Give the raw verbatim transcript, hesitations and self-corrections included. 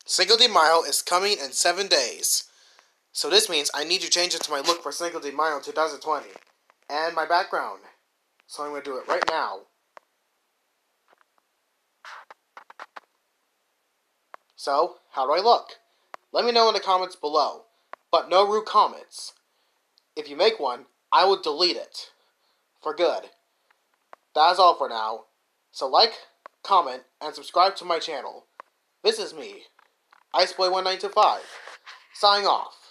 Cinco de Mayo is coming in seven days. So this means I need to change it to my look for Cinco de Mayo twenty twenty. And my background. So I'm going to do it right now. So, how do I look? Let me know in the comments below. But no rude comments. If you make one, I will delete it. For good. That is all for now. So like, comment, and subscribe to my channel. This is me, Iceboy one nine two five, signing off.